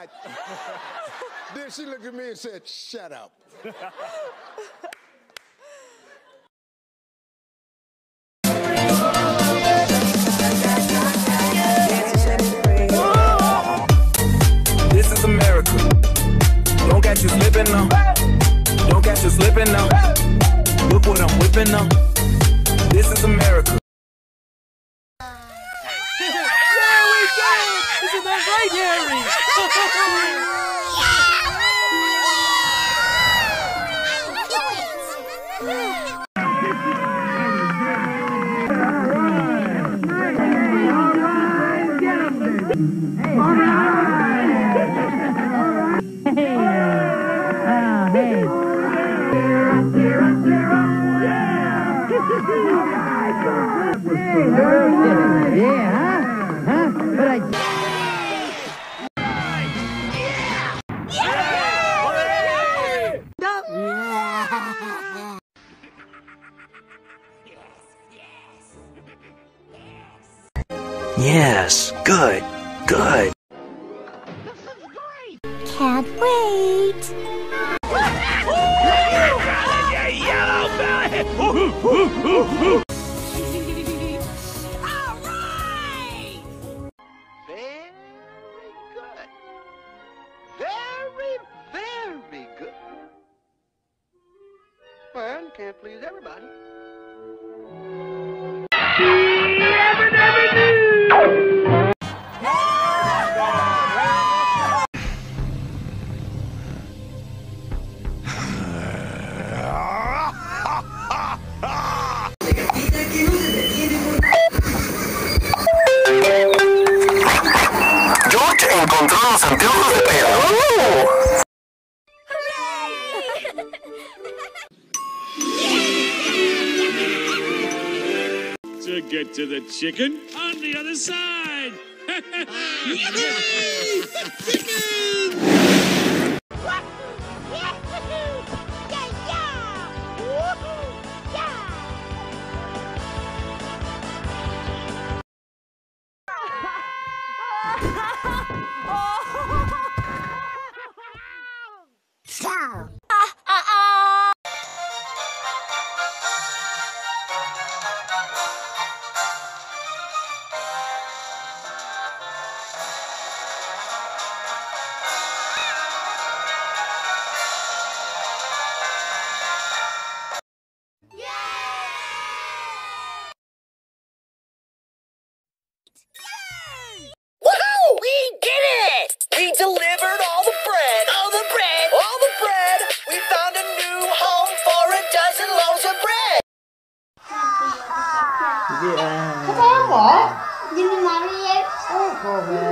God. Then she looked at me and said, shut up. This is America. Don't catch you slipping now. Don't catch you slipping now. Look what I'm whipping now. This is America. There we go! Isn't that right, Harry? Yes, good, good. Can't wait. Yellow belly! All right! Very good. Very, very good. Well, you can't please everybody. George encontró los anteojos de pelo. To get to the chicken on the other side. Yippee! Chicken! Woohoo! We did it! We delivered all the bread! All the bread! All the bread! We found a new home for a dozen loaves of bread! Có thấy không bộ? Nhìn mặt đi em.